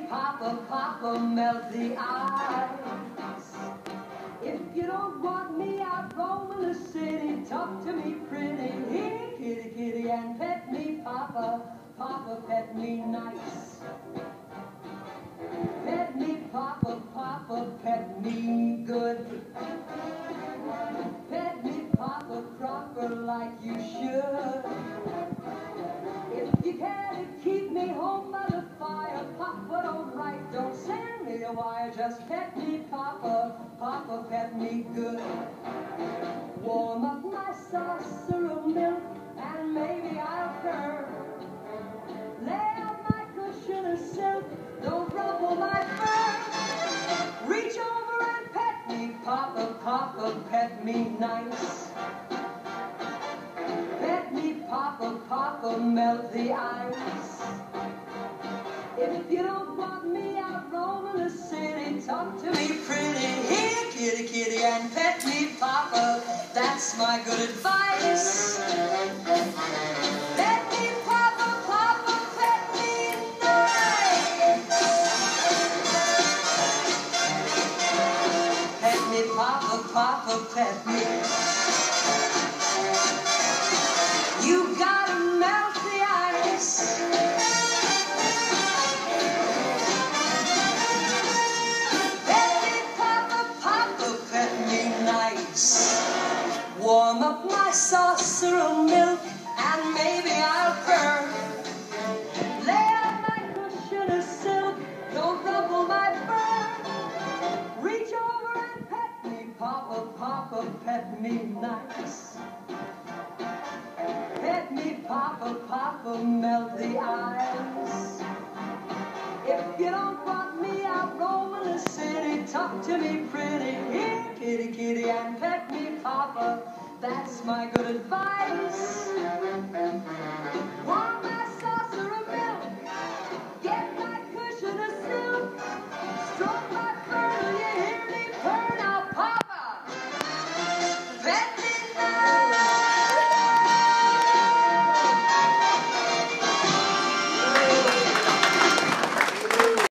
Papa, Papa, melt the ice. If you don't want me out roaming the city, talk to me pretty. Here, kitty, kitty, and pet me, Papa, Papa, pet me nice. Pet me, Papa, Papa, pet me good. Pet me, Papa, proper like you should. If you care to keep me home by the fire, Papa, don't write, don't send me a wire. Just pet me, Papa, Papa, pet me good. Warm up my saucer of milk, and maybe I'll purr. Lay out my cushion of silk, don't ruffle my fur. Reach over and pet me, Papa, Papa, pet me nice. Pet me, Papa, Papa, melt the ice. If you don't want me out roaming the city, talk to me pretty. Here, kitty, kitty, and pet me, Papa, that's my good advice. Pet me, Papa, Papa, pet me nice. Pet me, Papa, Papa, pet me. You gotta melt the ice. Pet me, Papa, Papa, pet me nice. Warm up my saucer of milk, and maybe I'll purr. Lay out my cushion of silk, don't ruffle my fur. Reach over and pet me, Papa, Papa, pet me nice. Pet me, Papa, Papa, melt the ice. If you don't want me out roaming the city, talk to me pretty. Here, kitty, kitty, and pet me, Papa, that's my good advice. Warm